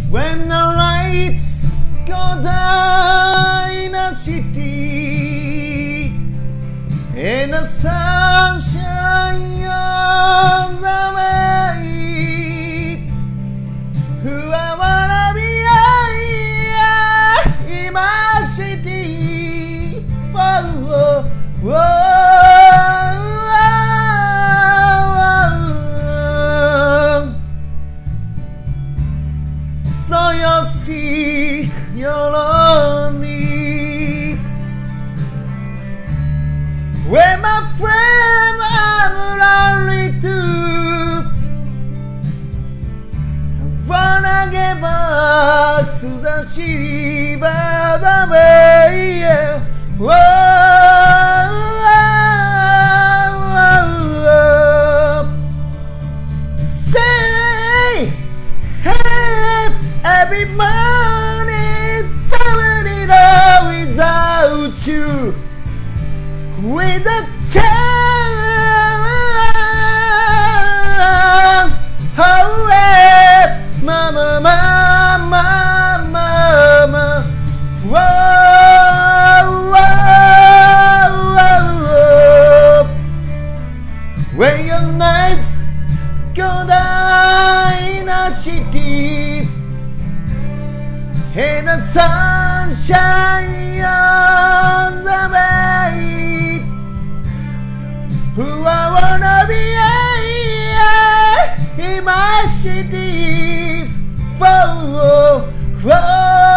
When the lights go down in a city and the sun shines on the way, who I wanna be in my city. Whoa, whoa. So you're sick, you're lonely. When my friend, I'm lonely too. I wanna get back to the city by the way. Yeah. Say, hey, every morning, turning it on without you, with the child. Oh, yeah, mama, mama, mama. Whoa, whoa, whoa. When your nights go down in a city and the sun shines on the way, who I wanna be in my city. Whoa, whoa.